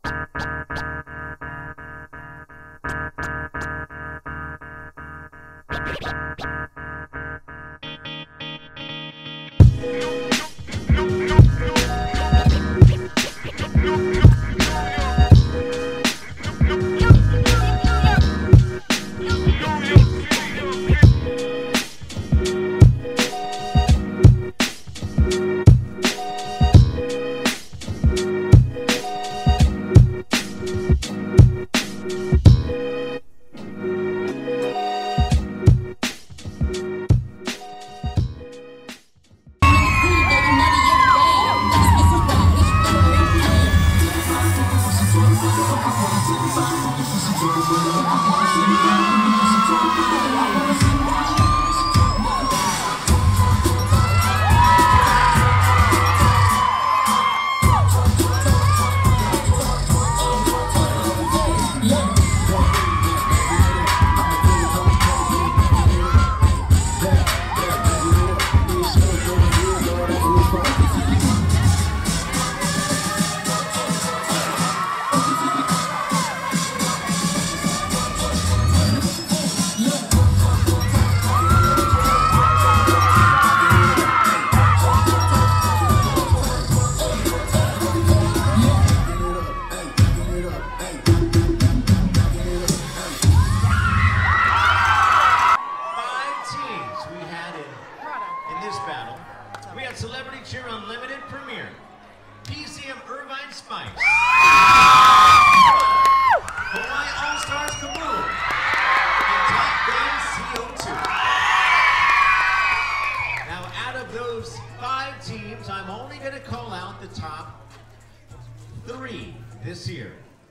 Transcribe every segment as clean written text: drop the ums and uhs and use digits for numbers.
This year.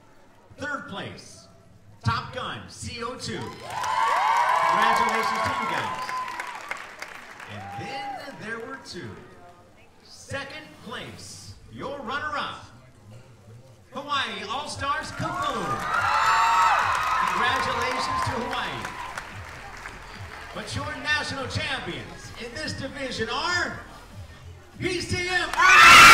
Third place, Top Gun, CO2. Congratulations to you guys. And then there were two. Second place, your runner-up, Hawaii All-Stars Kaboom. Congratulations to Hawaii. But your national champions in this division are PCM.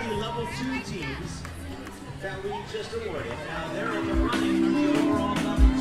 That we just awarded. Now they're in the running for the overall number